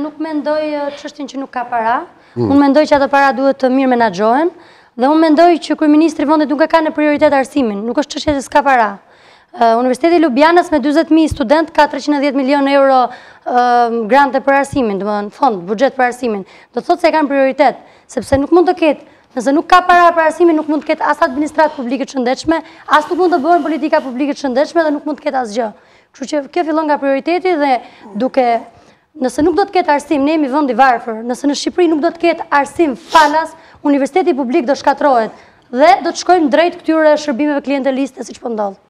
Nuk mendoj çështjen që nuk ka para. Unë mendoj që ato para duhet të mirë menaxhohen dhe unë mendoj që kryeministri i vendit nuk e ka në prioritet arsimin, nuk është çështje se s'ka para. Universiteti i Ljubljanës me 40.000 student ka 310 milion euro grante për arsimin, domethënë fond, buxhet për arsimin. Do thotë se e kanë prioritet, sepse nuk mund të ketë, nëse nuk ka para për arsimin, nuk mund të ketë as administratë publike të shëndetshme, as nuk mund të bëhen politika publike të shëndetshme dhe nuk mund të ketë asgjë. Kështu që kjo fillon nga prioriteti dhe nëse nuk do të ketë arsim, ne jemi vend i varfër. Nëse në Shqipëri nuk do të ketë arsim falas, universiteti publik do shkatërrohet dhe do të shkojmë drejt këtyre shërbimeve klienteliste siç po ndodh.